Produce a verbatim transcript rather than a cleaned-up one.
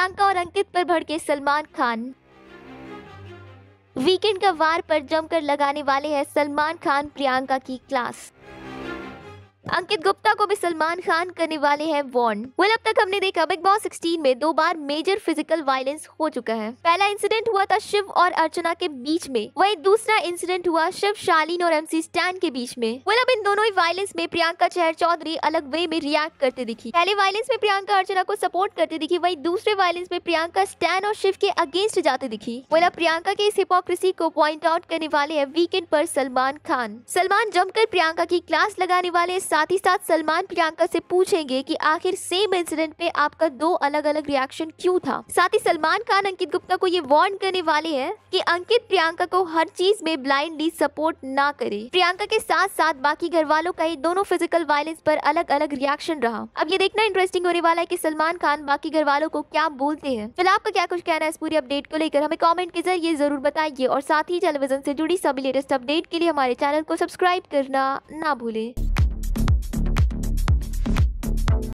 प्रियंका और अंकित पर भड़के सलमान खान। वीकेंड का वार पर जमकर लगाने वाले हैं सलमान खान प्रियंका की क्लास। अंकित गुप्ता को भी सलमान खान करने वाले हैं वार्न। वेल अब तक हमने देखा बिग बॉस सोलह में दो बार मेजर फिजिकल वायलेंस हो चुका है। पहला इंसिडेंट हुआ था शिव और अर्चना के बीच में, वही दूसरा इंसिडेंट हुआ शिव, शालीन और एमसी स्टैन के बीच में। वेल अब इन दोनों ही वायलेंस में प्रियंका चहर चौधरी अलग वे में रिएक्ट करते दिखी। पहले वायलेंस में प्रियंका अर्चना को सपोर्ट करती दिखी, वही दूसरे वायलेंस में प्रियंका स्टैन और शिव के अगेंस्ट जाते दिखी। वेल अब प्रियंका के इस हिपोक्रेसी को पॉइंट आउट करने वाले हैं वीकेंड पर सलमान खान। सलमान जमकर प्रियंका की क्लास लगाने वाले, साथ ही साथ सलमान प्रियंका से पूछेंगे कि आखिर सेम इंसिडेंट पे आपका दो अलग अलग रिएक्शन क्यों था। साथ ही सलमान खान अंकित गुप्ता को ये वार्न करने वाले हैं कि अंकित प्रियंका को हर चीज में ब्लाइंडली सपोर्ट ना करे। प्रियंका के साथ साथ बाकी घर वालों का ही दोनों फिजिकल वायलेंस पर अलग अलग रिएक्शन रहा। अब ये देखना इंटरेस्टिंग होने वाला है कि सलमान खान बाकी घर वालों को क्या बोलते हैं। फिलहाल आपका क्या कुछ कहना है इस पूरी अपडेट को लेकर, हमें कॉमेंट के जरिए जरूर बताइए और साथ ही टेलीविजन से जुड़ी सभी लेटेस्ट अपडेट के लिए हमारे चैनल को सब्सक्राइब करना ना भूले।